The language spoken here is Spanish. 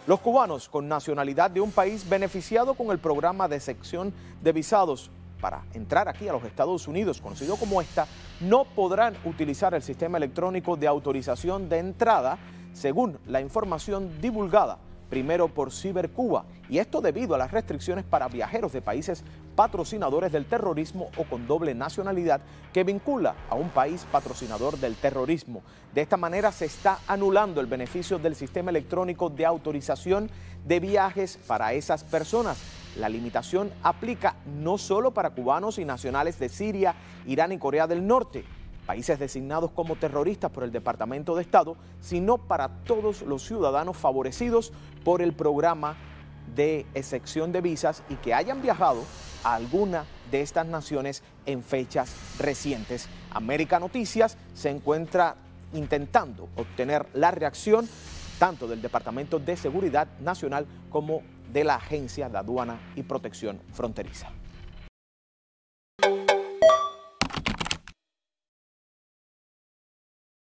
Los cubanos con nacionalidad de un país beneficiado con el programa de exención de visados para entrar aquí a los Estados Unidos, conocido como ESTA, no podrán utilizar el sistema electrónico de autorización de entrada, según la información divulgada primero por Cibercuba, y esto debido a las restricciones para viajeros de países patrocinadores del terrorismo o con doble nacionalidad que vincula a un país patrocinador del terrorismo. De esta manera se está anulando el beneficio del sistema electrónico de autorización de viajes para esas personas. La limitación aplica no solo para cubanos y nacionales de Siria, Irán y Corea del Norte, países designados como terroristas por el Departamento de Estado, sino para todos los ciudadanos favorecidos por el programa de exención de visas y que hayan viajado a alguna de estas naciones en fechas recientes. América Noticias se encuentra intentando obtener la reacción tanto del Departamento de Seguridad Nacional como de la Agencia de Aduana y Protección Fronteriza.